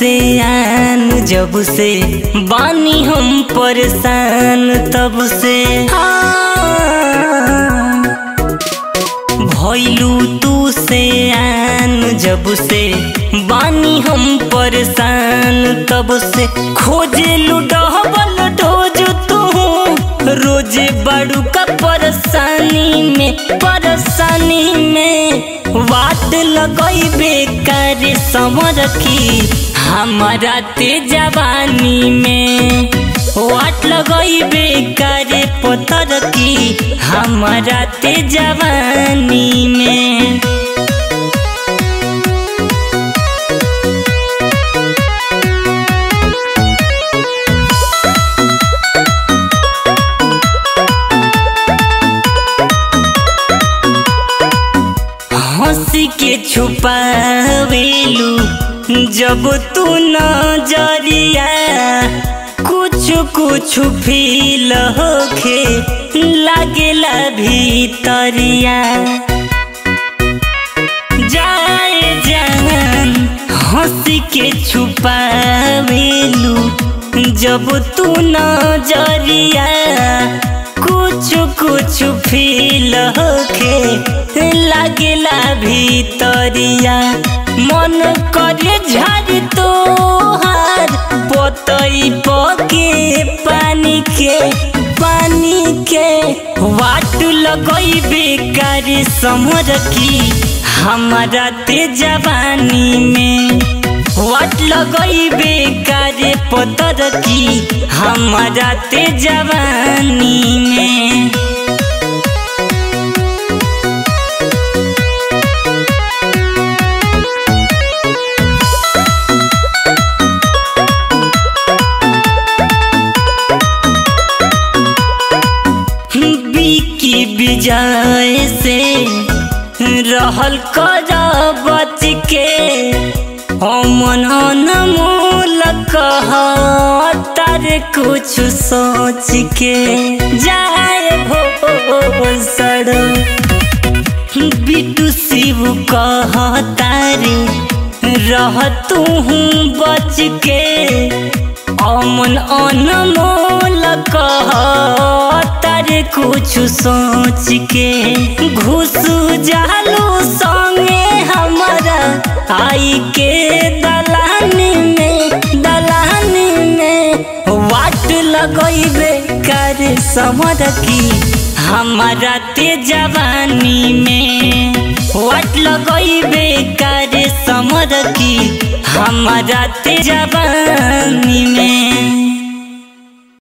से आन जब से बानी हम परेशान तब से भइलू तू से आन जब से बानी हम परेशान तब से खोजेलू डबल डोज तू रोजे बड़ू का परेशानी में वाट लगई बेकार समर की हमारा ते जवानी में वाट लगई बेकार पत्थर की हमारा ते जवानी में। हंसी के छुपावेलू जब तू नजरिया कुछ कुछ फील होखे लागेला भीतरिया जाए जान हंसी के छुपावेलू जब तू नजरिया कुछ कुछ फील होखे लागेला भीतरिया मन करे झाड़ तोहार पतई पके पानी के वाट लगई बेकार समर की हमारा ते जवानी में वाट लगई बेकार पत्थर की हमारा ते जवानी में। विजय से रहल कर बच के मन अनमोल कह तारे कुछ सोच के जाए हो सड़ बिटू शिव कह तारे रह तू बच के मन अनमोल कह तारे कुछ सोच के घुस जालू संगे हमारा आई के दलानी में वाट लगई बेकार समर की हमारा ते जवानी में वाट लगई बेकार समर की हमारा ते जवानी में।